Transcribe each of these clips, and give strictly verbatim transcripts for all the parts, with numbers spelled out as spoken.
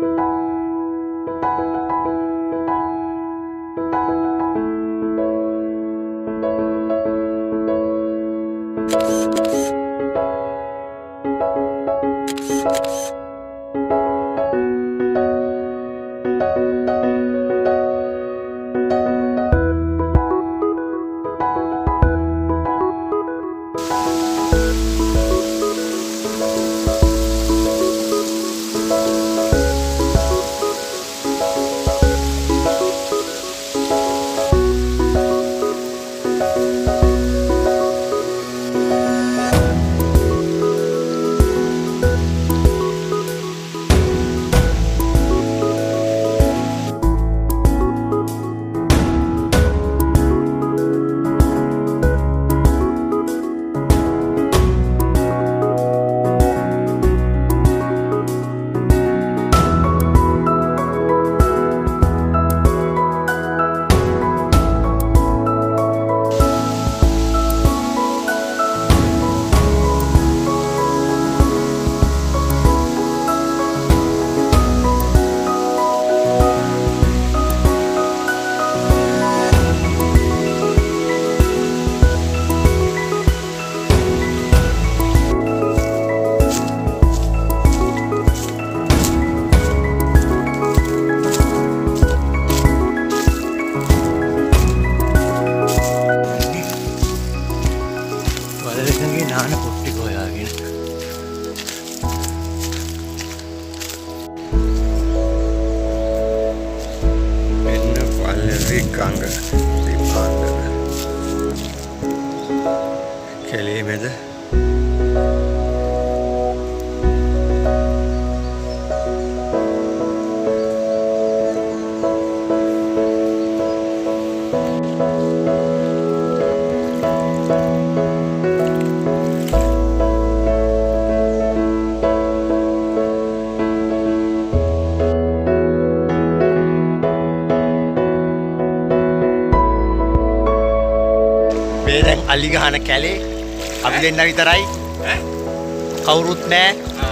අලි ගහන කැලේ අපි දෙන්න විතරයි ඈ කවුරුත් නැහැ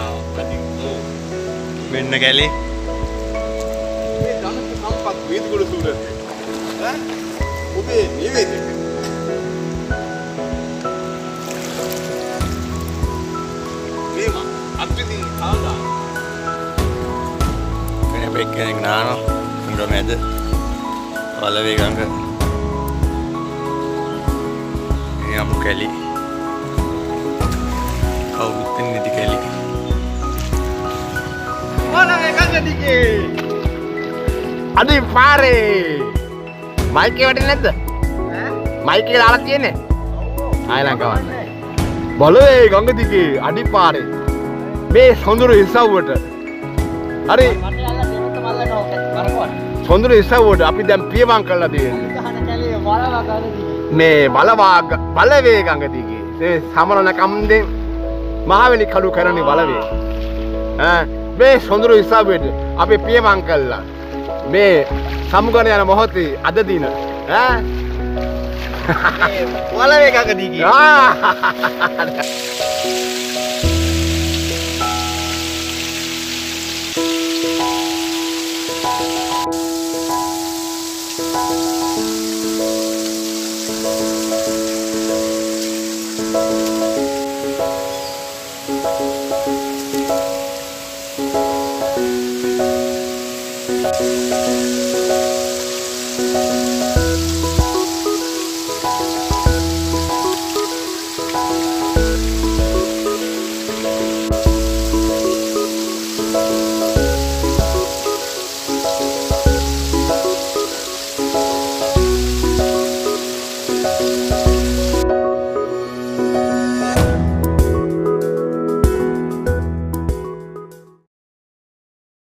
මෙන්න කැලේ මේ ධනක සම්පත් වේදගොඩ සූරත් ඈ ඔබේ නිවේදක මේම අත්විඳින් ආලා කෙනෙක් කෙනෙක් නානෝ උඹ මැද වලවේ ගංග යමු කැලි කවුරුත් නැති කැලි වලවේ ගංග දිගේ අදි පාරේ මයිකේ වටින්නේ නැද්ද ඈ මයිකේ දාලා තියෙන්නේ ආය නම් කවන්නේ බලවේ ගංග දිගේ අඩි පාරේ මේ සොඳුරු ඉස්සව්වට හරි සොඳුරු ඉස්සව්වට අපි දැන් පියවම් කරලා තියෙන්නේ මේ බලවාග බලවේ ගඟ දිගේ ඒ සමරන කම්දෙන් මහවැලි කඩු කරන්නේ බලවේ ඈ මේ සොඳුරු ඉස්සව්වට අපි පියවම් කළා මේ සමුගන යන මොහොතේ අද දින ඈ වලවේ ගඟ දිගේ ආ